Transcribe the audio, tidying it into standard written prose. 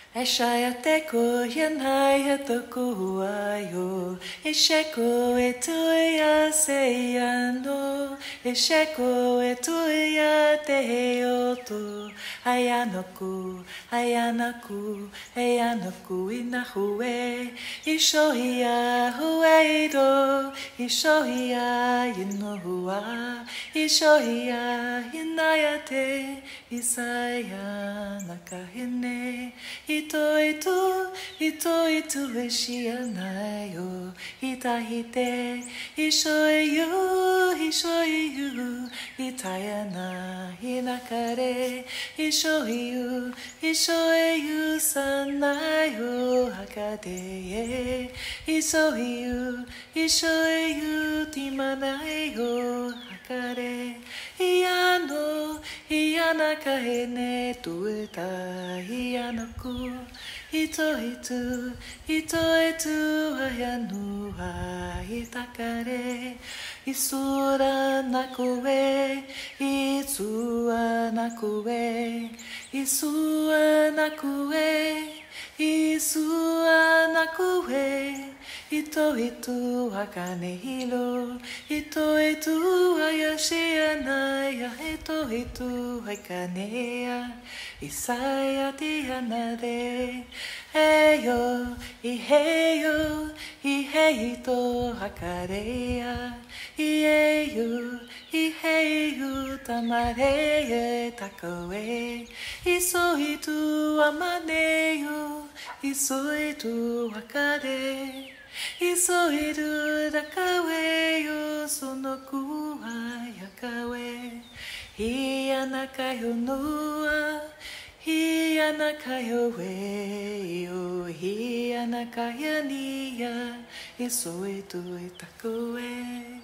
Eshaya teko yanaya toku ayo. Esheko etuya seyano. Esheko etuya teyoto. Ayanoku, ayanaku, ayanoku inahue. Ishohiya hueido. Ishohiya inohua. Ishohiya hinayate. Isaya nakahine. Ito itu eshianayo. Itahite, ishoyu, itayana, hinakare, ishoyu, sanayo, hakade, ishoyu, timanayo, hakare, Iyana kahene tueta, iyanaku, ito itu, ayanuha, itakare, isura nakue, isua nakue, Ito hakane hilo, ito ayashianaya, ito hakanea, isaya tianade, iheyo, iheito hakarea, iheyo, tamareye takoe, isoitu amaneyo, isoitu hakare. Isoiru dakawe yo sonoku ayakawe. Hiyanakayo noa, hiyanakayo we yo, hiyanakaya niya, isoitu itakoe.